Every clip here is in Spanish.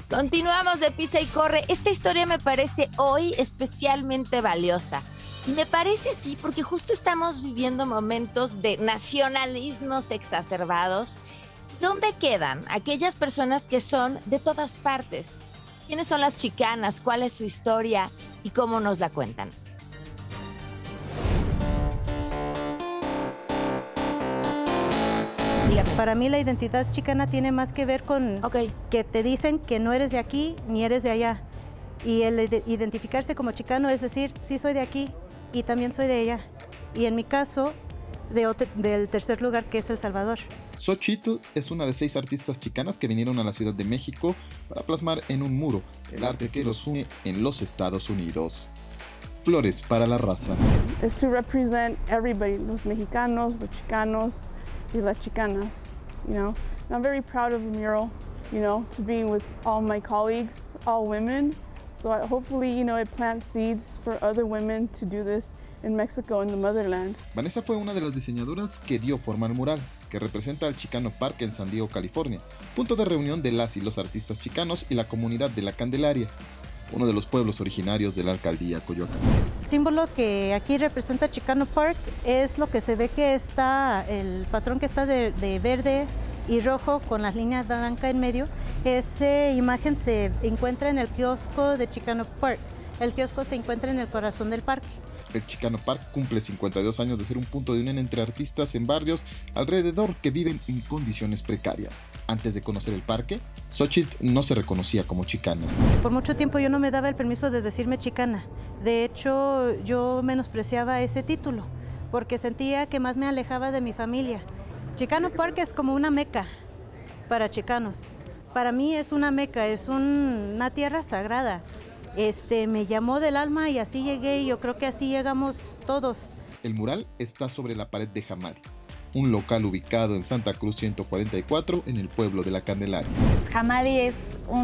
Continuamos de Pisa y Corre. Esta historia me parece hoy especialmente valiosa. Y me parece sí, porque justo estamos viviendo momentos de nacionalismos exacerbados. ¿Dónde quedan aquellas personas que son de todas partes? ¿Quiénes son las chicanas? ¿Cuál es su historia? ¿Y cómo nos la cuentan? Dígame. Para mí la identidad chicana tiene más que ver con que te dicen que no eres de aquí ni eres de allá. Y el identificarse como chicano es decir, sí soy de aquí y también soy de allá. Y en mi caso, del tercer lugar, que es El Salvador. Xochitl es una de 6 artistas chicanas que vinieron a la Ciudad de México para plasmar en un muro el arte que los une en los Estados Unidos. Flores para la raza. Es to represent everybody, los mexicanos, los chicanos y las chicanas, you know. And I'm very proud of the mural, you know, to be with all my colleagues, all women. So hopefully, you know, it plants seeds for other women to do this in Mexico, in the motherland. Vanessa fue una de las diseñadoras que dio forma al mural, que representa al Chicano Park en San Diego, California, punto de reunión de las y los artistas chicanos y la comunidad de La Candelaria, uno de los pueblos originarios de la alcaldía Coyoacán. El símbolo que aquí representa Chicano Park es lo que se ve que está, el patrón que está de verde y rojo con las líneas blancas en medio. Esa imagen se encuentra en el kiosco de Chicano Park. El kiosco se encuentra en el corazón del parque. El Chicano Park cumple 52 años de ser un punto de unión entre artistas en barrios alrededor que viven en condiciones precarias. Antes de conocer el parque, Xochitl no se reconocía como chicana. Por mucho tiempo yo no me daba el permiso de decirme chicana. De hecho, yo menospreciaba ese título porque sentía que más me alejaba de mi familia. Chicano Park es como una meca para chicanos. Para mí es una meca, es una tierra sagrada. Me llamó del alma y así llegué, y yo creo que así llegamos todos. El mural está sobre la pared de Hamadi, un local ubicado en Santa Cruz 144 en el pueblo de La Candelaria. Hamadi es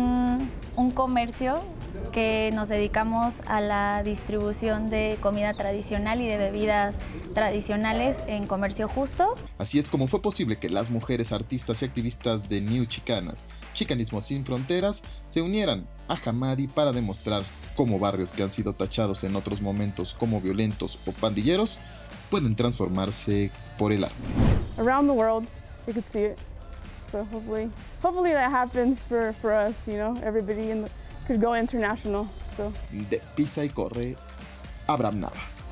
un comercio que nos dedicamos a la distribución de comida tradicional y de bebidas tradicionales en comercio justo. Así es como fue posible que las mujeres artistas y activistas de New Chicanas, Chicanismo Sin Fronteras, se unieran a Hamadi para demostrar cómo barrios que han sido tachados en otros momentos como violentos o pandilleros pueden transformarse por el arte. Around the world, you could see it. So hopefully that happens for us, you know, everybody could go international. So. De Pisa y Corre, Abraham Nava.